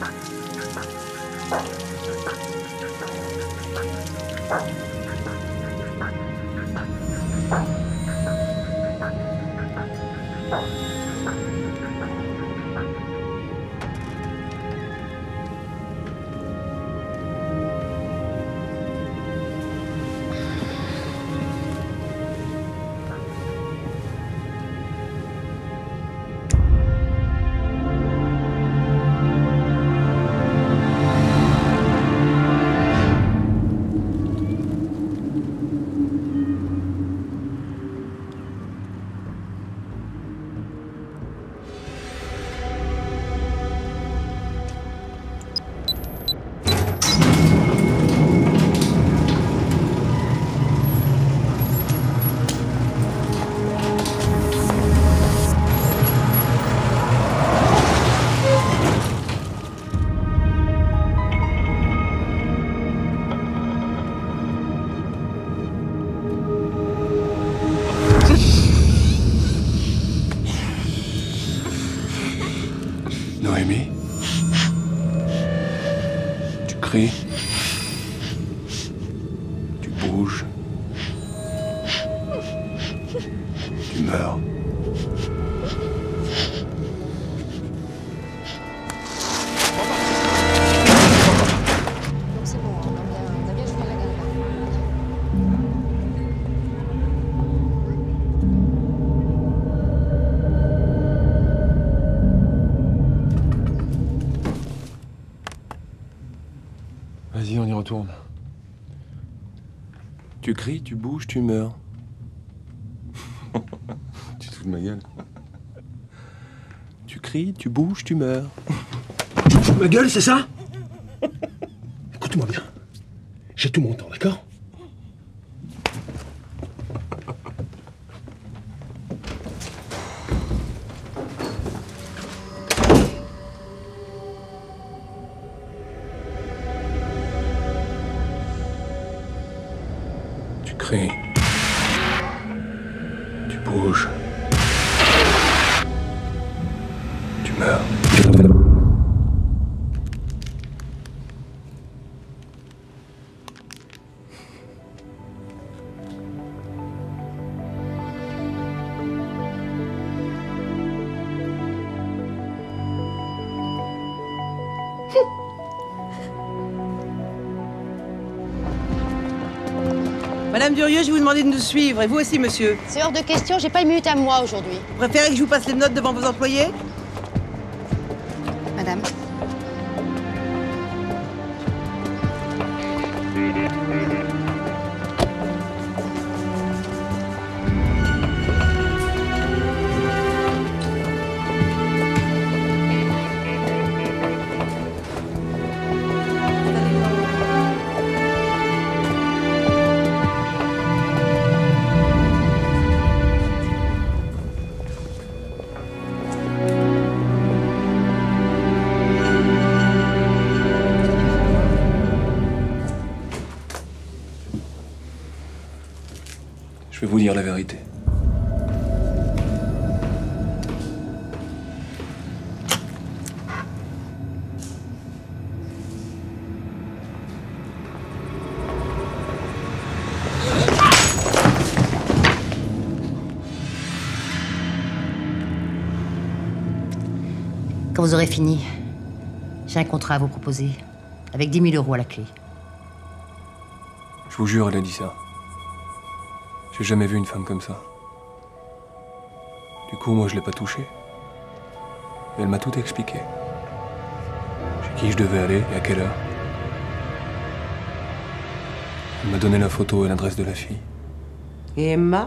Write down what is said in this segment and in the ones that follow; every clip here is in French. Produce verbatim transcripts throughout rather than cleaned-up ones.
Noémie, tu cries, tu bouges, tu meurs. C'est bon, on a bien, on a bien joué la gare. Vas-y, on y retourne. Tu cries, tu bouges, tu meurs. Tu te fous de ma gueule. Tu cries, tu bouges, tu meurs. Tu te fous de ma gueule, c'est ça? Écoute-moi bien. J'ai tout mon temps, d'accord? Tu cries. Tu bouges. Tu meurs. Madame Durieux, je vais vous demander de nous suivre. Et vous aussi, monsieur. C'est hors de question, j'ai pas une minute à moi aujourd'hui. Vous préférez que je vous passe les notes devant vos employés? Madame. Je vais vous dire la vérité. Quand vous aurez fini, j'ai un contrat à vous proposer, avec dix mille euros à la clé. Je vous jure, elle a dit ça. J'ai jamais vu une femme comme ça. Du coup, moi, je l'ai pas touchée. Et elle m'a tout expliqué. Chez qui je devais aller et à quelle heure. Elle m'a donné la photo et l'adresse de la fille. Et Emma?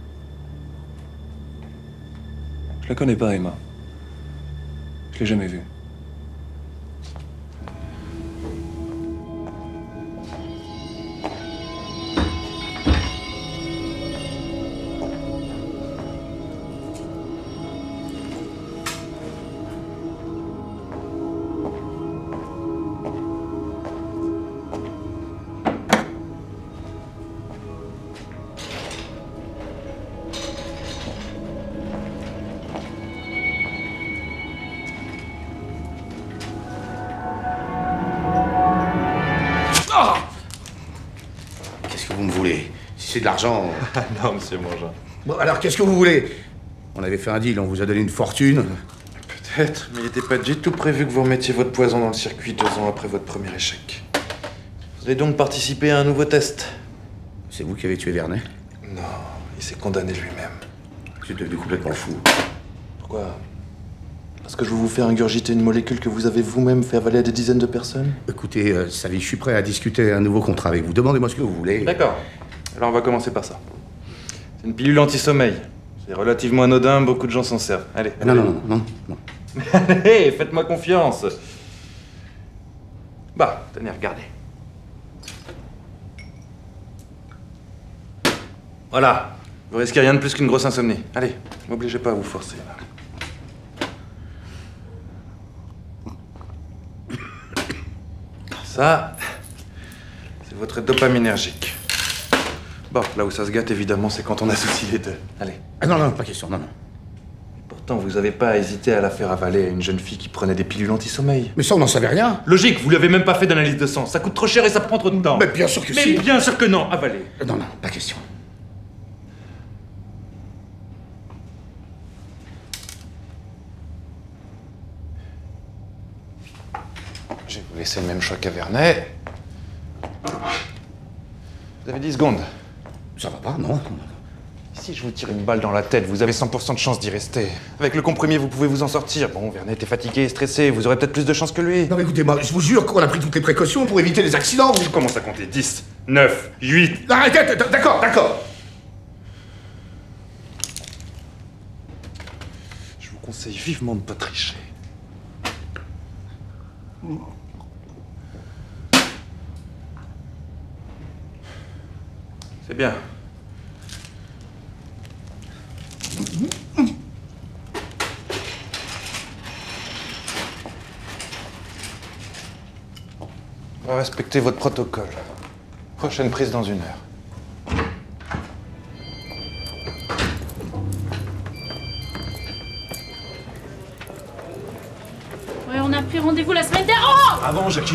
Je la connais pas, Emma. Je l'ai jamais vue. c'est de l'argent... Non, monsieur Mangin. Bon, alors, qu'est-ce que vous voulez? On avait fait un deal, on vous a donné une fortune. Peut-être, mais il n'était pas du tout prévu que vous remettiez votre poison dans le circuit deux ans après votre premier échec. Vous allez donc participer à un nouveau test. C'est vous qui avez tué Vernet? Non, il s'est condamné lui-même. J'ai devenu complètement fou. Pourquoi? Parce que je vais vous faire ingurgiter une molécule que vous avez vous-même fait avaler à des dizaines de personnes? Écoutez, euh, Sally, je suis prêt à discuter un nouveau contrat avec vous. Demandez-moi ce que vous voulez. D'accord. Alors on va commencer par ça. C'est une pilule anti-sommeil. C'est relativement anodin, beaucoup de gens s'en servent. Allez. Non, non, non, non, non. Allez, faites-moi confiance. Bah, tenez, regardez. Voilà. Vous risquez rien de plus qu'une grosse insomnie. Allez, m'obligez pas à vous forcer. Là. Ça, c'est votre dopaminergique. Bon, là où ça se gâte, évidemment, c'est quand on associe les deux. Allez. Ah non, non, pas question, non, non. Pourtant, vous avez pas hésité à la faire avaler à une jeune fille qui prenait des pilules anti-sommeil. Mais ça, on n'en savait rien. Logique, vous lui avez même pas fait d'analyse de sang. Ça coûte trop cher et ça prend trop de temps. Mais bien sûr que Mais si. bien sûr que non, avalez. Non, non, pas question. Je vais vous laisser le même choix qu'à Vernet. Vous avez dix secondes. Ça va pas, non? Si je vous tire une balle dans la tête, vous avez cent pour cent de chance d'y rester. Avec le comprimé, vous pouvez vous en sortir. Bon, Vernet était fatigué et stressé, vous aurez peut-être plus de chance que lui. Non, mais écoutez, moi, je vous jure qu'on a pris toutes les précautions pour éviter les accidents. Je commence à compter. dix, neuf, huit... Arrêtez, d'accord, d'accord. Je vous conseille vivement de ne pas tricher. C'est bien. On va respecter votre protocole. Prochaine prise dans une heure. Ouais, on a pris rendez-vous la semaine dernière. Oh! Avant, Jackie.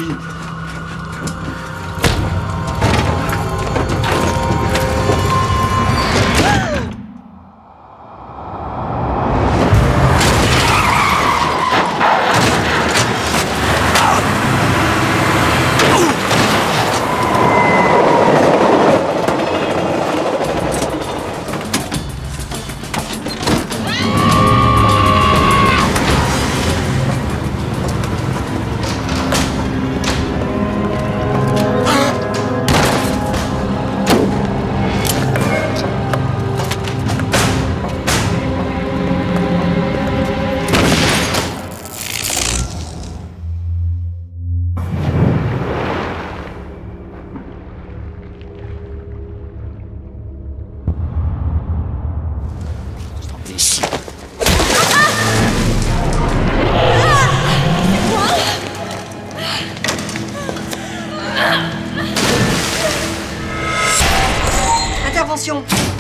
Intervention.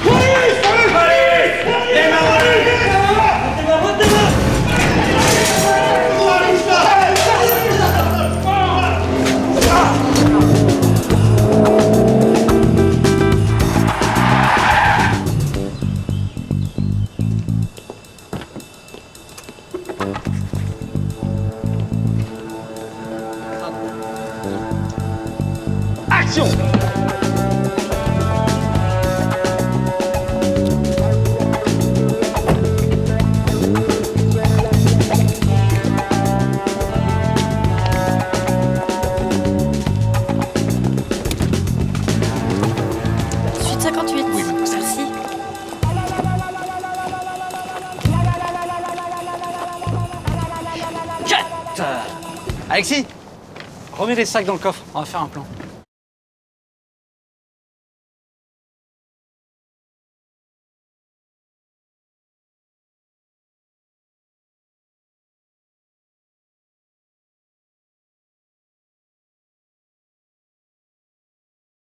Action! Suite cinquante-huit. Oui, merci. Alexis, remets les sacs dans le coffre, on va faire un plan.